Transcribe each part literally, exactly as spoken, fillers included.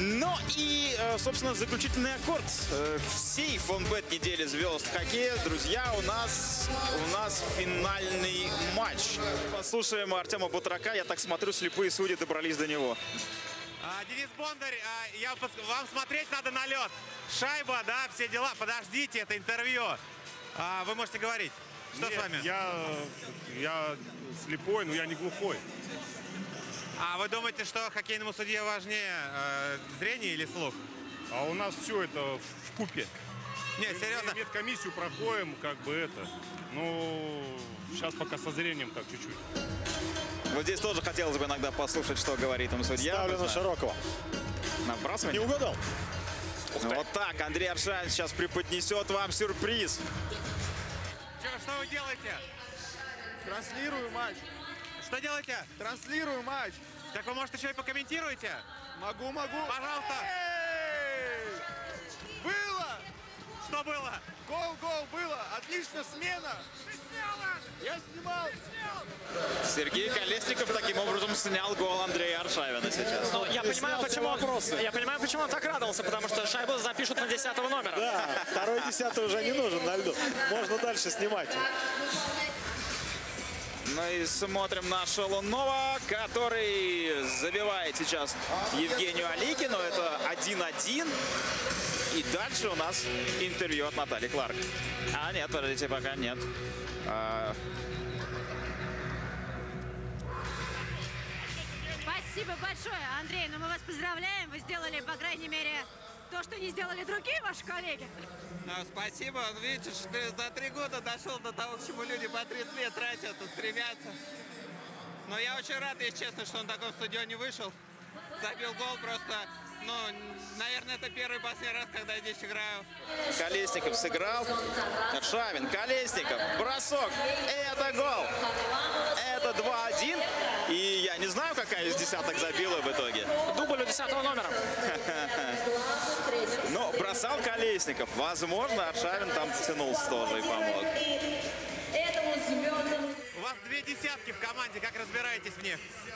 Ну и, собственно, заключительный аккорд всей фонбет недели звезд хоккея. Друзья, у нас, у нас финальный матч. Послушаем Артема Батрака. Я так смотрю, слепые судьи добрались до него. А, Денис Бондарь, а, я, вам смотреть надо на лед. Шайба, да, все дела. Подождите, это интервью. А, вы можете говорить. Что Нет, с вами? Я, я слепой, но я не глухой. А вы думаете, что хоккейному судье важнее э, зрение или слух? А у нас все это в купе. Нет, серьезно? Медкомиссию проходим, как бы это. Ну, сейчас пока со зрением так чуть-чуть. Вот здесь тоже хотелось бы иногда послушать, что говорит им судья. Ставлю на Широкого. Набрасывание? Не угадал. Ну, вот так Андрей Аршавин сейчас преподнесет вам сюрприз. Че, что вы делаете? Транслирую матч. Что делаете? Транслирую матч. Так вы, может, еще и покомментируете? Могу, могу. Пожалуйста. Эй! Было! Что было? Гол, гол, было. Отлично, смена. Я снимал. Сергей Колесников таким образом снял гол Андрея Аршавина сейчас. Ну, я понимаю, почему, я понимаю, почему он так радовался, потому что шайбу запишут на десятого номера. Да, второй десятый уже не нужен на льду. Можно дальше снимать. Ну и смотрим на Шалунова, который забивает сейчас Евгению Аликину. Это один-один. И дальше у нас интервью от Натальи Кларк. А нет, подождите, пока нет. А... Спасибо большое, Андрей. Но мы вас поздравляем. Вы сделали, по крайней мере, то, что не сделали другие ваши коллеги. Ну, спасибо. Видите, что за три года дошел до того, к чему люди по тридцать лет тратят и стремятся. Но я очень рад, если честно, что он на таком стадионе вышел. Забил гол просто, ну, наверное, это первый и последний раз, когда я здесь играю. Колесников сыграл. Аршавин, Колесников, бросок. Это гол. Это два-один. И я не знаю, какая из десяток забила в итоге. Дубль у десятого номера. Но бросал Колесников. Возможно, Аршавин там тянулся тоже и помог. У вас две десятки в команде. Как разбираетесь в них?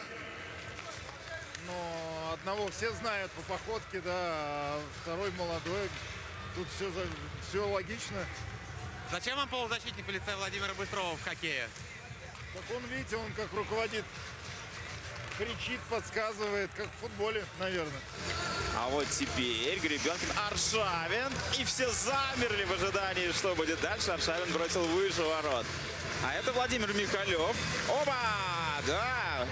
Но одного все знают по походке, да, а второй молодой. Тут все, все логично. Зачем вам полузащитник в лице Владимира Быстрова в хоккее? Так он, видите, он как руководит, кричит, подсказывает, как в футболе, наверное. А вот теперь Гребенкин, Аршавин. И все замерли в ожидании, что будет дальше. Аршавин бросил выше ворот. А это Владимир Михалев. Оба! Да!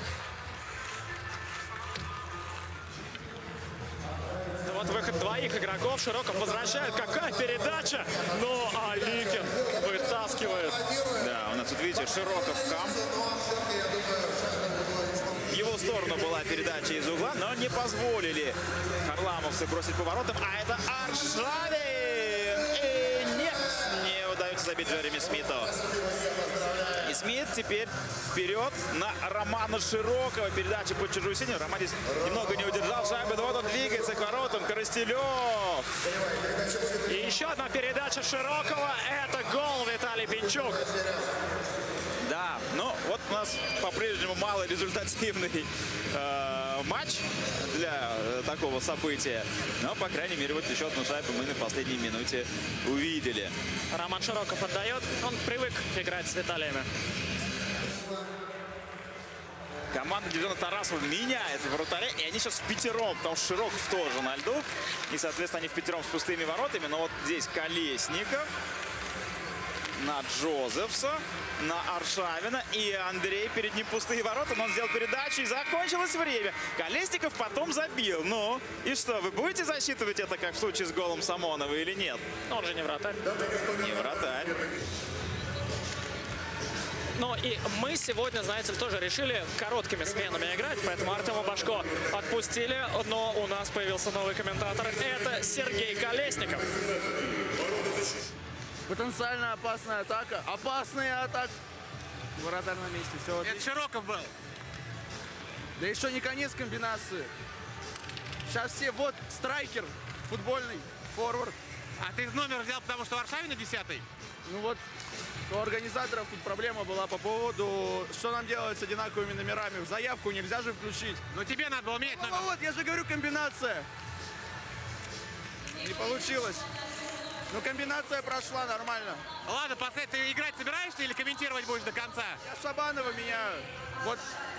Вот выход двоих игроков. Широков возвращает. Какая передача! Но Аликин вытаскивает. Да, у нас тут, видите, Широков кам. В его сторону была передача из угла, но не позволили харламовцы бросить поворотом. А это Аршавин! И нет, не удается забить Джереми Смиту. И Смит теперь вперед на Романа Широкова. Передача под чужую синюю. Роман здесь немного не удержал шайбу. Но вот он двигается к воротам. Коростелев. И еще одна передача Широкова. Это гол Виталий Пинчук. Да, ну вот у нас по-прежнему малорезультативный э, матч для э, такого события. Но, по крайней мере, вот еще одну шайбу мы на последней минуте увидели. Роман Широков отдает. Он привык играть с Виталиями. Команда дивизиона Тарасова меняет вратаря, и они сейчас в пятером, потому что Широков тоже на льду. И, соответственно, они в пятером с пустыми воротами. Но вот здесь Колесников на Джозефса, на Аршавина, и Андрей перед ним пустые ворота, но он сделал передачу, и закончилось время. Колесников потом забил. Ну, и что, вы будете засчитывать это, как в случае с голом Самонова, или нет? Он же не вратарь. Не вратарь. Ну и мы сегодня, знаете, тоже решили короткими сменами играть, поэтому Артема Башко отпустили, но у нас появился новый комментатор. Это Сергей Колесников. Потенциально опасная атака. Опасная атака. Вратарь на месте. Все Это Широков был. Да еще не конец комбинации. Сейчас все, вот, страйкер футбольный, форвард. А ты номер взял, потому что Аршавина десятый? Ну вот, у организаторов тут проблема была по поводу, что нам делать с одинаковыми номерами. В заявку нельзя же включить. Ну тебе надо было менять Ну номер. вот, я же говорю, комбинация. Не получилось. Но комбинация прошла нормально. Ладно, последний, ты играть собираешься или комментировать будешь до конца? Я Шабанова меняю. Вот.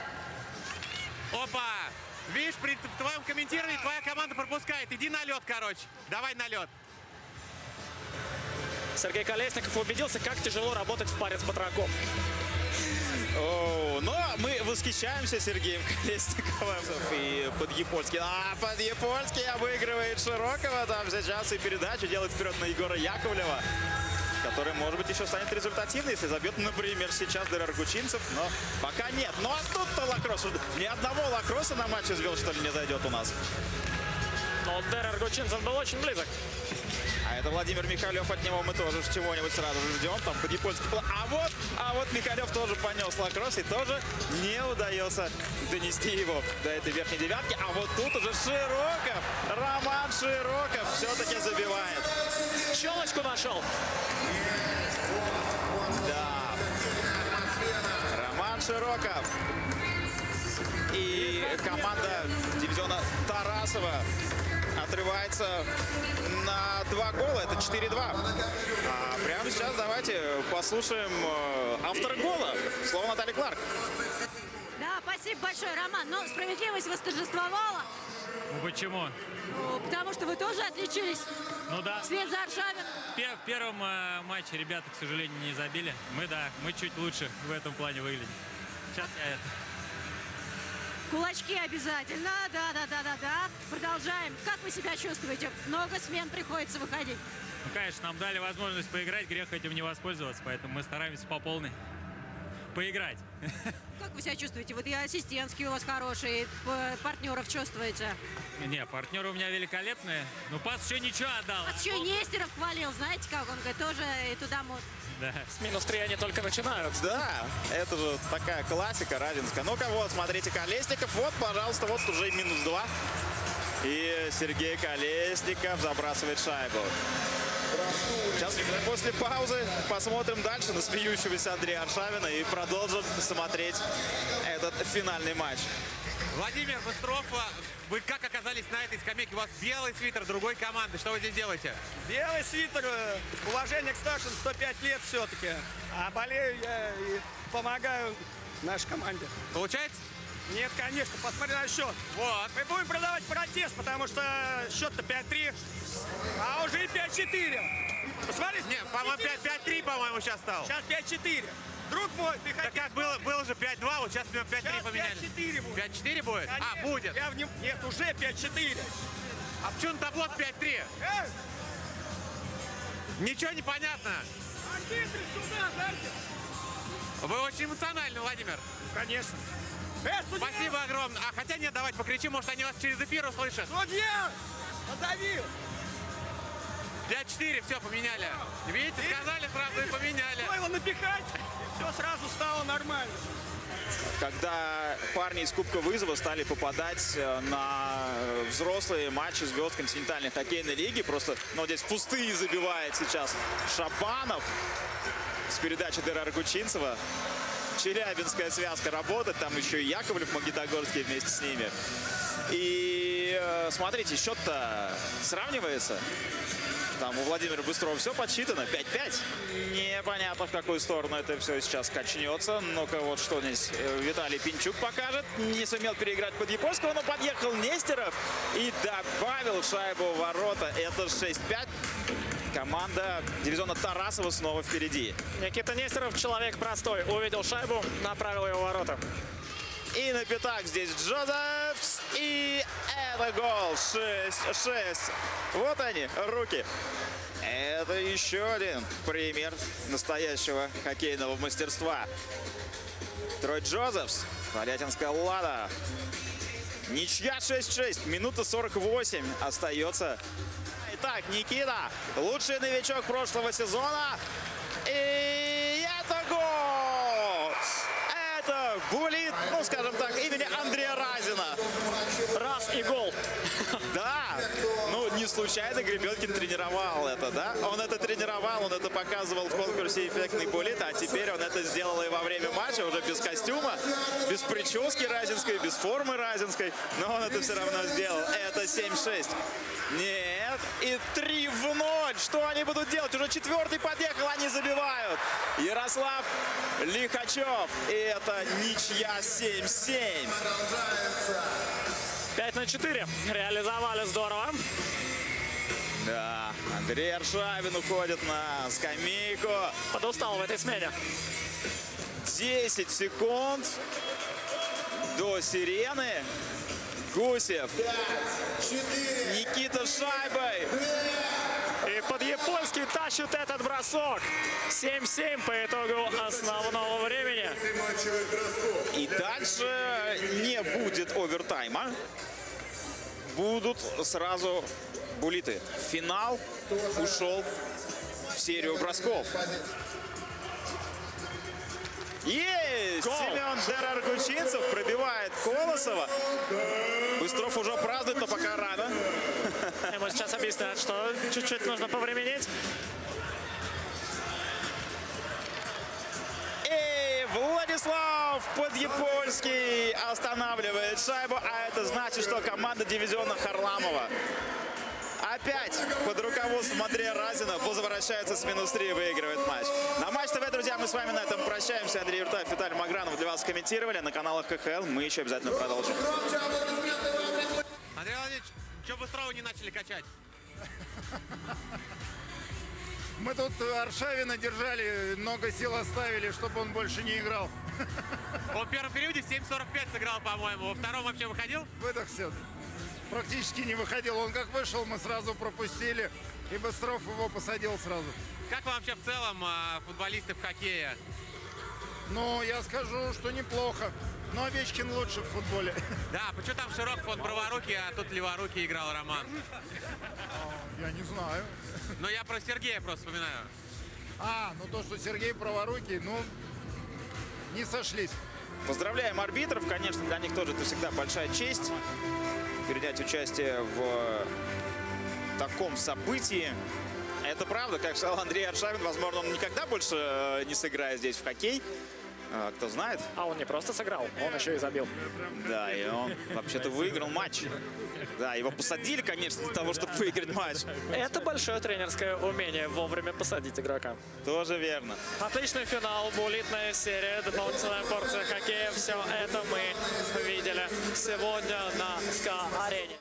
Опа! Видишь, при твоем комментировании твоя команда пропускает. Иди на лед, короче. Давай на лед. Сергей Колесников убедился, как тяжело работать в паре с Батраком. О, но мы восхищаемся Сергеем Колесниковым и Подъепольский. А Подъепольский обыгрывает Широкого там сейчас и передачу делает вперед на Егора Яковлева, который, может быть, еще станет результативным, если забьет, например, сейчас Дер Аргучинцев. Но пока нет. Ну а тут-то лакросс. Ни одного лакросса на матче звезд, что ли, не зайдет у нас. Но Дер Аргучинцев был очень близок. А это Владимир Михалев, от него мы тоже чего-нибудь сразу же ждем. Там Подъепольский. А вот, а вот Михалев тоже понес лакросс и тоже не удается донести его до этой верхней девятки. А вот тут уже Широков, Роман Широков все-таки забивает. Челочку нашел. Да. Роман Широков. И команда дивизиона Тарасова отрывается на два гола. Это четыре-два. А прямо сейчас давайте послушаем автора гола. Слово Натальи Кларк. Да, спасибо большое, Роман. Но справедливость восторжествовала. Ну почему? Ну, потому что вы тоже отличились. Ну да. Вслед за Аршавин. В, в первом э, матче ребята, к сожалению, не забили. Мы, да, мы чуть лучше в этом плане выглядим. Сейчас я это... Кулачки обязательно. Да, да, да, да, да. Продолжаем. Как вы себя чувствуете? Много смен приходится выходить. Ну, конечно, нам дали возможность поиграть, грех этим не воспользоваться, поэтому мы стараемся по полной поиграть. Как вы себя чувствуете? Вот и ассистентские у вас хорошие, партнеров чувствуете? Не, партнеры у меня великолепные. Ну, пас еще ничего отдал. Пас еще и Нестеров хвалил, знаете как? Он говорит, тоже и туда может. Да. С минус три они только начинают. Да, это же такая классика радинская. Ну-ка, вот, смотрите, Колесников. Вот, пожалуйста, вот уже минус два. И Сергей Колесников забрасывает шайбу. Сейчас после паузы посмотрим дальше на смеющегося Андрея Аршавина и продолжим смотреть этот финальный матч. Владимир Быстров, вы как оказались на этой скамейке? У вас белый свитер другой команды. Что вы здесь делаете? Белый свитер, уважение к старшим, сто пять лет все-таки. А болею я и помогаю нашей команде. Получается? Нет, конечно, посмотри на счет. Вот. Мы будем продавать протест, потому что счет-то пять-три, а уже и пять-четыре. Посмотри. Нет, по-моему, пять-три, по-моему, сейчас стал. Сейчас пять-четыре. Друг мой, ты так как было, было же пять-два, вот сейчас пять-три поменяли. пять-четыре будет. пять-четыре будет? Конечно. А, будет. Я в нем... Нет, уже пять-четыре. А почему на табло пять-три? Эй! Ничего не понятно. Арбитры сюда, дайте. Вы очень эмоциональны, Владимир. Конечно. Эй, судья! Спасибо огромное. А хотя нет, давайте покричим, может они вас через эфир услышат. Судья! Назови! пять-четыре, все, поменяли. Видите, сказали сразу и поменяли. Что его напихать? И все сразу стало нормально. Когда парни из Кубка Вызова стали попадать на взрослые матчи звезд континентальной хоккейной лиги, просто, ну, здесь пустые забивает сейчас Шабанов с передачи Дера Аргучинцева. Челябинская связка работает, там еще и Яковлев, Магнитогорский вместе с ними. И смотрите, счет-то сравнивается. Там у Владимира Быстрова все подсчитано. пять-пять. Непонятно, в какую сторону это все сейчас качнется. Ну-ка, вот что здесь Виталий Пинчук покажет. Не сумел переиграть Подъепольского, но подъехал Нестеров и добавил шайбу в ворота. Это шесть-пять. Команда дивизиона Тарасова снова впереди. Никита Нестеров, человек простой, увидел шайбу, направил ее в ворота. И на пятак здесь Джозефс. И это гол. шесть-шесть. Вот они, руки. Это еще один пример настоящего хоккейного мастерства. Трой Джозефс. Валятинская Лада. Ничья шесть-шесть. Минута сорок восемь остается. Итак, Никита. Лучший новичок прошлого сезона. И это гол. Это булит, ну, скажем так, имени Андрея Разина. Раз и гол. Да, Да, ну не случайно Гребенкин тренировал это, да? Он это тренировал, он это показывал в конкурсе «Эффектный буллит», а теперь он это сделал и во время матча, уже без костюма, без прически разинской, без формы разинской, но он это все равно сделал. Это семь-шесть. Нет, и три в ноль. Что они будут делать? Уже четвертый подъехал, они забивают. Ярослав Лихачев. И это ничья семь-семь. пять на четыре. Реализовали здорово. Да, Андрей Аршавин уходит на скамейку. Подустал в этой смене. десять секунд до сирены. Гусев. Никита с шайбой. И под японский тащит этот бросок. семь-семь по итогу основного времени. И дальше не будет овертайма. Будут сразу буллиты. Финал ушел в серию бросков. Есть! Гол! Семен Дераргучинцев пробивает Колосова. Быстров уже празднует, но пока рано. Ему сейчас объяснят, что чуть-чуть нужно повременить. И Владислав Подъепольский останавливает шайбу. А это значит, что команда дивизиона Харламова опять под руководством Андрея Разина возвращается с минус три и выигрывает матч. На Матч ТВ, друзья, мы с вами на этом прощаемся. Андрей Юртаев, Виталий Магранов для вас комментировали. На каналах КХЛ мы еще обязательно продолжим. Андрей Владимирович, что Быстрова не начали качать? Мы тут Аршавина держали, много сил оставили, чтобы он больше не играл. Он в первом периоде в семь сорок пять сыграл, по-моему. Во втором вообще выходил? Выдохся. Практически не выходил. Он как вышел, мы сразу пропустили. И Быстров его посадил сразу. Как вам вообще в целом а, футболисты в хоккее? Ну, я скажу, что неплохо. Но Овечкин лучше в футболе. Да, почему там Широков он праворукий, а тут леворукий играл Роман? Я не знаю. Но я про Сергея просто вспоминаю. А, ну то, что Сергей праворукий, ну, не сошлись. Поздравляем арбитров. Конечно, для них тоже это всегда большая честь принять участие в таком событии. Это правда, как сказал Андрей Аршавин, возможно, он никогда больше не сыграет здесь в хоккей. А, кто знает. А он не просто сыграл, он еще и забил. Да, и он вообще-то выиграл матч. Да, его посадили, конечно, для того, чтобы выиграть матч. Это большое тренерское умение вовремя посадить игрока. Тоже верно. Отличный финал, буллитная серия, дополнительная порция хоккея. Все это мы видели сегодня на СКА-арене.